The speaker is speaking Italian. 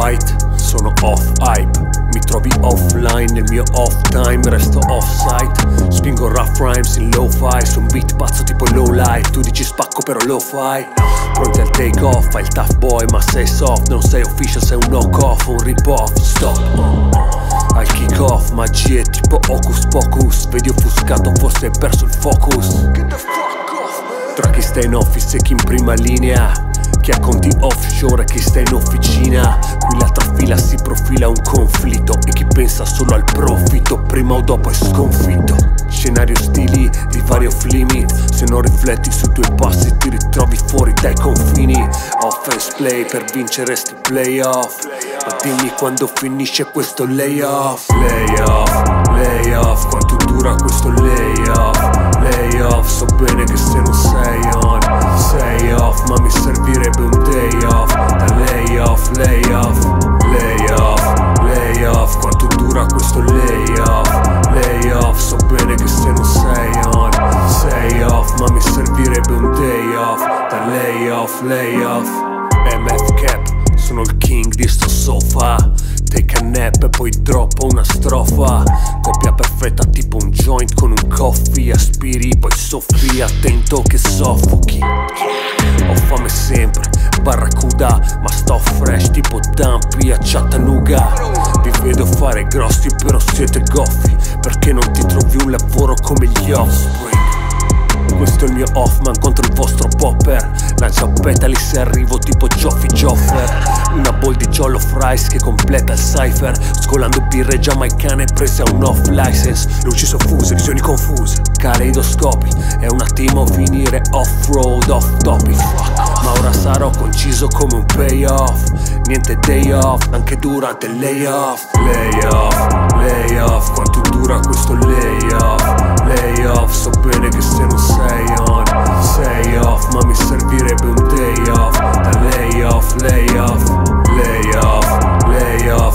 white, sono off hype. Mi trovi offline nel mio off time, resto off-site. Spingo rough rhymes in lo-fi, su un beat pazzo tipo low life. Tu dici spacco però lo fai. Pronti al take off, fai il tough boy ma sei soft. Non sei official, sei un knock-off, un rip-off. Stop. Al kick-off, magie tipo hocus pocus. Vedi offuscato, forse hai perso il focus. Get the fuck off. Tra chi sta in office e chi in prima linea, chi ha conti offshore e chi sta in officina. Qui l'altra fila si profila un conflitto e chi pensa solo al profitto prima o dopo è sconfitto. Scenari ostili di vari off limit, se non rifletti sui tuoi passi ti ritrovi fuori dai confini. Offense play per vincere sti playoff, ma dimmi quando finisce questo layoff. Layoff, quanto dura questo layoff, so bene che se non sei on, sei off, ma mi servirebbe un day off. Da layoff, quanto dura questo layoff, so bene che se non sei on, sei off, ma mi servirebbe un day off. Da layoff, MF Cap, sono il king di sto sofa. Take a nap e poi droppo una strofa. Coppia perfetta tipo un joint con un coffee. Aspiri poi soffri, attento che soffochi. Ho fame sempre, barracuda, ma sto fresh tipo Dumpy a Chattanooga. Vi vedo fare grossi però siete goffi, perché non ti trovi un lavoro come gli Offspring. Questo è il mio Hoffman contro il vostro popper. Lancia petali se arrivo tipo Joffy Joffer. Una bowl di Jollo Fries che completa il cypher. Scolando birre giamaicane prese a un off license. Luci soffuse, visioni confuse, caleidoscopi. È un attimo finire off-road, off-topic. Ma ora sarò conciso come un payoff. Niente day off, anche durante il layoff. Layoff, quanto dura questo layoff, so bene che se non sei on, sei off, ma mi servirebbe un day off. Da layoff,